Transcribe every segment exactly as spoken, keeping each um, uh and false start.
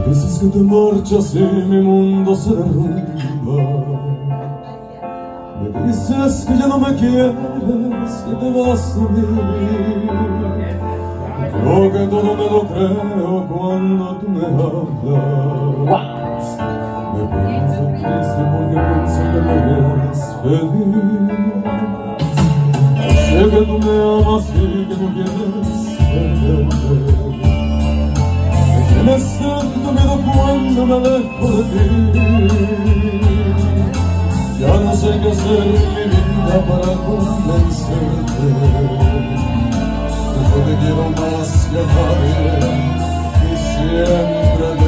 Dices que te marchas y mi mundo se derrumba. Me dices que ya no me quieres, que te vas de mí. Creo que todo me lo creo cuando tú me hablas. Me pienso triste porque pienso que no eres feliz. Sé que tú me amas y que no quieres perderme. Tienes tanto miedo cuando me alejo de ti. Ya no sé qué hacer en mi vida para convencerte. Yo te quiero más que a nadie y siempre te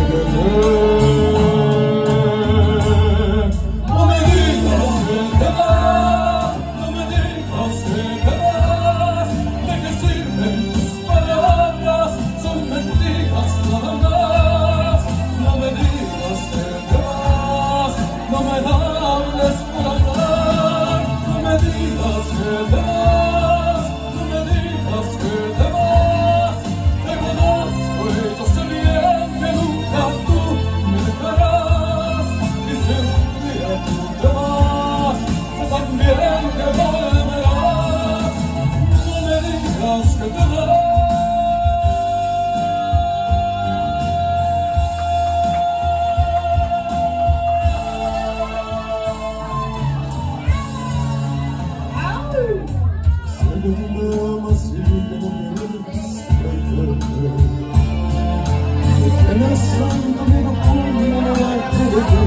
querré. No me digas que te vas, no me digas que te vas. ¿De qué sirven tus palabras? Son mentiras nada más. No me digas que te vas, no me hables por hablar. No me digas que te vas. Sé que no me amas y que no quieres perderte. Que tienes tanto miedo cuando me alejo de ti.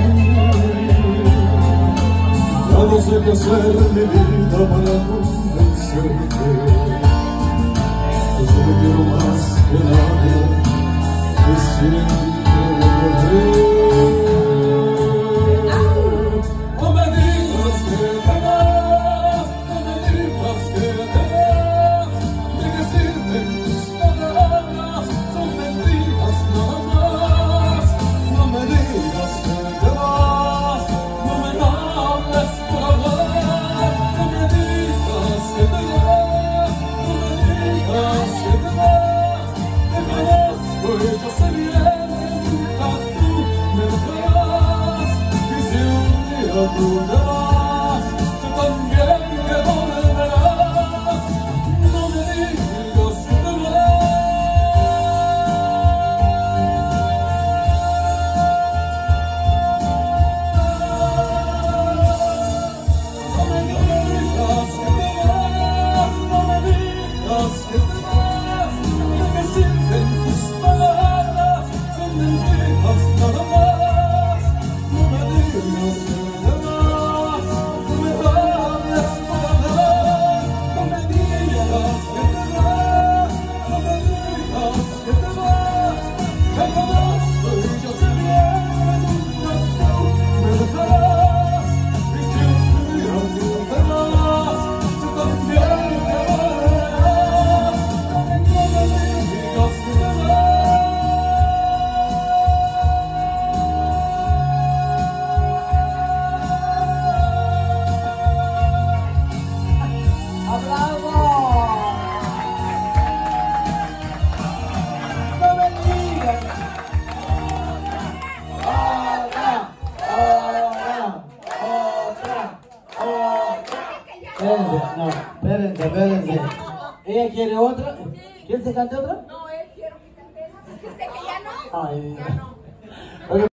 Ya no sé qué hacer en mi vida para convencerte. Yo te quiero más que nadie y siempre te querré. No me digas que te vas, no me digas que te vas. ¿De qué sirven tus palabras? Son mentiras nada más. No me digas que te vas, no me hables por hablar. No me digas que te vas, no me digas que te vas. Te conozco y yo sé bien que nunca tú me dejarás. Y si un día tú te vas, tú también me volverás. No me digas que te No me digas que te vas, no me digas que te vas. ¿De qué sirven tus palabras? Son mentiras nada más. No me digas que te vas, no me hables por hablar. No me digas que te vas, no me digas que te vas. Te conozco y yo sé bien que nunca tú me dejarás. Y si un día tú te vas, tú también me volverás. No me digas que te vas. ¡Aplausos! No me digas. Otra, otra, otra, otra. Espérense, no, espérense, espérense. ¿Ella quiere otra? ¿Quién se cante otra? No, él quiero que cante esa. ¿Dijiste que ya no? Ay, Ya no.